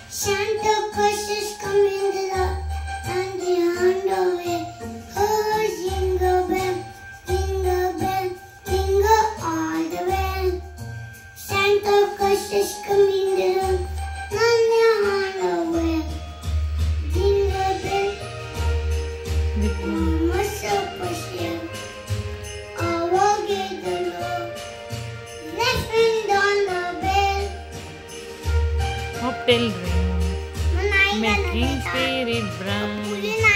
Santa Claus is coming to the and the underwear. Oh, jingle bell, jingle all the way. Santa Claus is coming to the and the underwear. Jingle bell, Mama so pushy. I will get the love. Left hand on the bell. Hotel ring, making spirit bright.